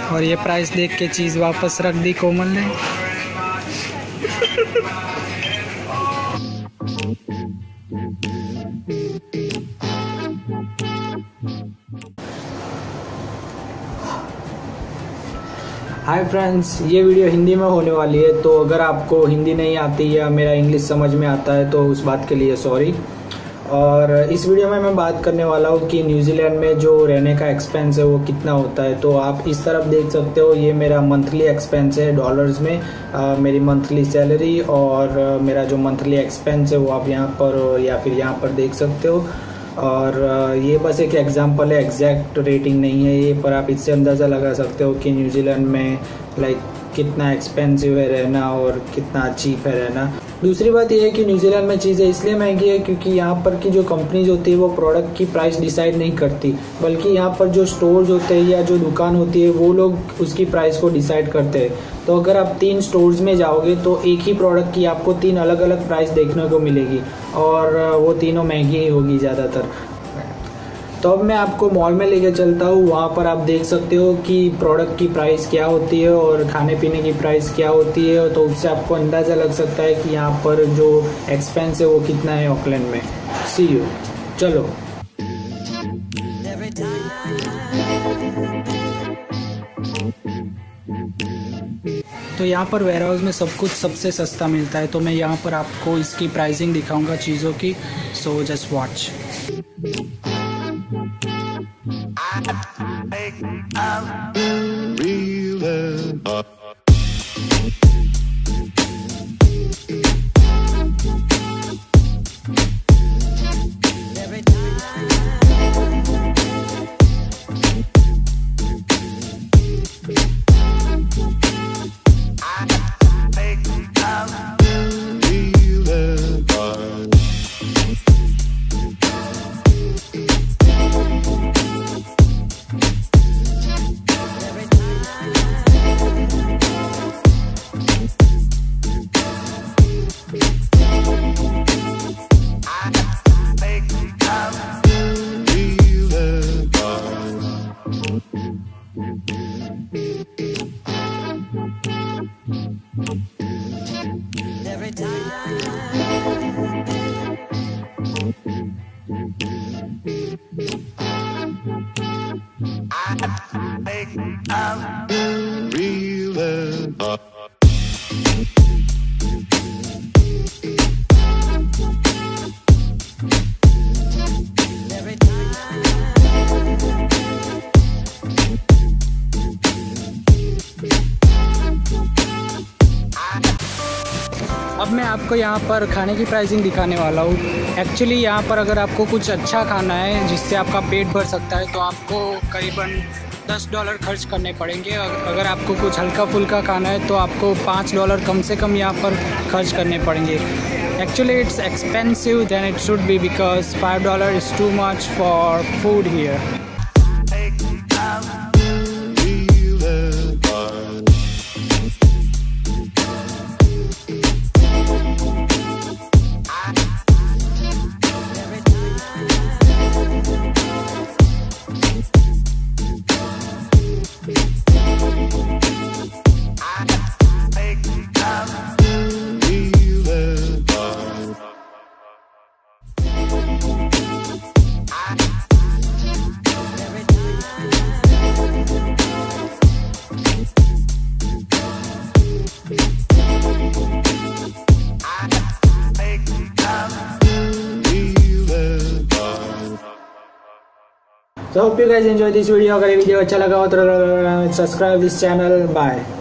और ये प्राइस देख के चीज़ वापस रख दी कोमल ने। हाय फ्रेंड्स, ये वीडियो हिंदी में होने वाली है, तो अगर आपको हिंदी नहीं आती या मेरा इंग्लिश समझ में आता है तो उस बात के लिए सॉरी। और इस वीडियो में मैं बात करने वाला हूँ कि न्यूजीलैंड में जो रहने का एक्सपेंस है वो कितना होता है। तो आप इस तरफ देख सकते हो, ये मेरा मंथली एक्सपेंस है डॉलर्स में, मेरी मंथली सैलरी और मेरा जो मंथली एक्सपेंस है वो आप यहाँ पर या फिर यहाँ पर देख सकते हो। और ये बस एक एग्जांपल है, एग्जैक्ट रेटिंग नहीं है ये, पर आप इससे अंदाज़ा लगा सकते हो कि न्यूजीलैंड में कितना एक्सपेंसिव है रहना और कितना चीप है रहना। दूसरी बात यह है कि न्यूजीलैंड में चीज़ें इसलिए महंगी है क्योंकि यहाँ पर की जो कंपनीज होती है वो प्रोडक्ट की प्राइस डिसाइड नहीं करती, बल्कि यहाँ पर जो स्टोर्स होते हैं या जो दुकान होती है वो लोग उसकी प्राइस को डिसाइड करते हैं। तो अगर आप 3 स्टोर्स में जाओगे तो एक ही प्रोडक्ट की आपको 3 अलग अलग प्राइस देखने को मिलेगी और वो तीनों महंगी ही होगी ज़्यादातर। तो अब मैं आपको मॉल में लेके चलता हूँ, वहाँ पर आप देख सकते हो कि प्रोडक्ट की प्राइस क्या होती है और खाने पीने की प्राइस क्या होती है। तो उससे आपको अंदाज़ा लग सकता है कि यहाँ पर जो एक्सपेंस है वो कितना है ऑकलैंड में। सी यू, चलो। तो यहाँ पर वेयर हाउस में सब कुछ सबसे सस्ता मिलता है, तो मैं यहाँ पर आपको इसकी प्राइसिंग दिखाऊंगा चीज़ों की। So just watch. अब मैं आपको यहाँ पर खाने की प्राइसिंग दिखाने वाला हूँ। एक्चुअली यहाँ पर अगर आपको कुछ अच्छा खाना है जिससे आपका पेट भर सकता है तो आपको करीबन $10 खर्च करने पड़ेंगे। अगर आपको कुछ हल्का फुल्का खाना है तो आपको $5 कम से कम यहाँ पर खर्च करने पड़ेंगे। Actually it's expensive then it should be because $5 is too much for food here. So hope you guys enjoy this video. अगर ये वीडियो अच्छा लगा हो तो सब्सक्राइब दिस चैनल। बाय।